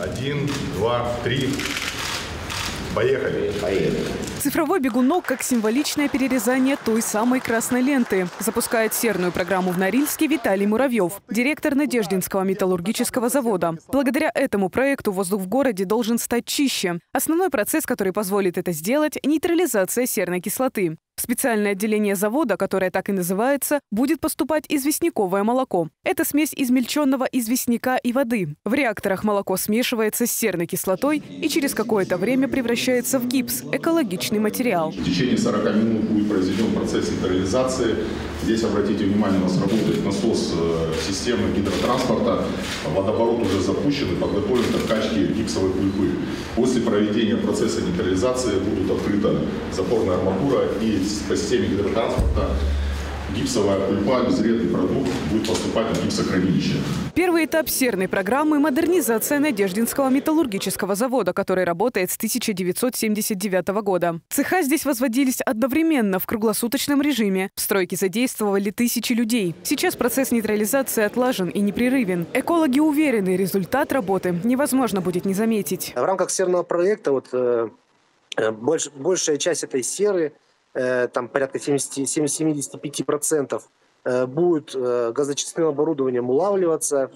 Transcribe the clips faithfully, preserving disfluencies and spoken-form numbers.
Один, два, три. Поехали. Поехали. Цифровой бегунок как символичное перерезание той самой красной ленты. Запускает серную программу в Норильске Виталий Муравьев, директор Надеждинского металлургического завода. Благодаря этому проекту воздух в городе должен стать чище. Основной процесс, который позволит это сделать – нейтрализация серной кислоты. В специальное отделение завода, которое так и называется, будет поступать известняковое молоко. Это смесь измельченного известняка и воды. В реакторах молоко смешивается с серной кислотой и через какое-то время превращается в гипс – экологичный материал. В течение сорока минут будет произведен процесс нейтрализации. Здесь, обратите внимание, у нас работает насос системы гидротранспорта. Водоворот уже запущен и подготовлен к откачке гипсовой пульпы. После проведения процесса нейтрализации будут открыта запорная арматура, и по системе гидротранспорта гипсовая пульпа, безвредный продукт, будет поступать в гипсохранилище. Первый этап серной программы – модернизация Надеждинского металлургического завода, который работает с тысяча девятьсот семьдесят девятого года. Цеха здесь возводились одновременно в круглосуточном режиме. В стройке задействовали тысячи людей. Сейчас процесс нейтрализации отлажен и непрерывен. Экологи уверены, результат работы невозможно будет не заметить. В рамках серного проекта вот, э, больш, большая часть этой серы, там порядка семидесяти пяти процентов, будет газочистным оборудованием улавливаться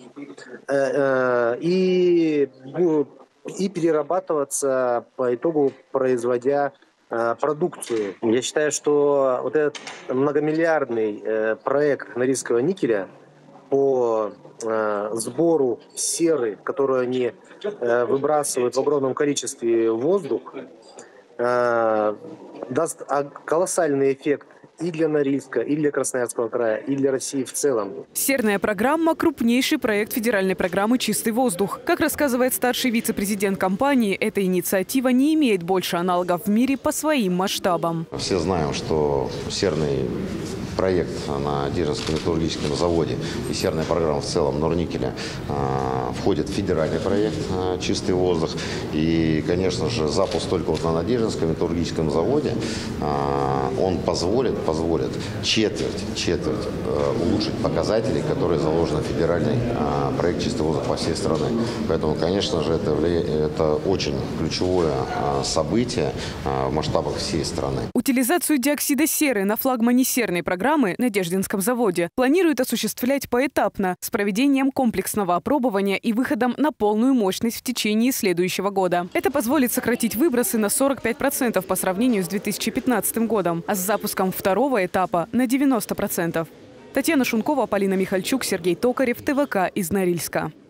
и, и перерабатываться по итогу, производя продукцию. Я считаю, что вот этот многомиллиардный проект Норильского никеля по сбору серы, которую они выбрасывают в огромном количестве в воздух, даст колоссальный эффект и для Норильска, и для Красноярского края, и для России в целом. Серная программа – крупнейший проект федеральной программы «Чистый воздух». Как рассказывает старший вице-президент компании, эта инициатива не имеет больше аналогов в мире по своим масштабам. Все знаем, что серный проект на Надеждинском металлургическом заводе и серная программа в целом Норникеля э, входит в федеральный проект э, «Чистый воздух». И, конечно же, запуск только вот на Надеждинском металлургическом заводе, э, он позволит, позволит четверть, четверть э, улучшить показатели, которые заложены в федеральный э, проект «Чистый воздух» по всей стране. Поэтому, конечно же, это, это очень ключевое э, событие э, в масштабах всей страны. Утилизацию диоксида серы на флагмане серной программы программы на Надеждинском заводе планируют осуществлять поэтапно с проведением комплексного опробования и выходом на полную мощность в течение следующего года. Это позволит сократить выбросы на сорок пять процентов по сравнению с две тысячи пятнадцатым годом, а с запуском второго этапа на девяносто процентов. Татьяна Шункова, Полина Михальчук, Сергей Токарев, ТВК из Норильска.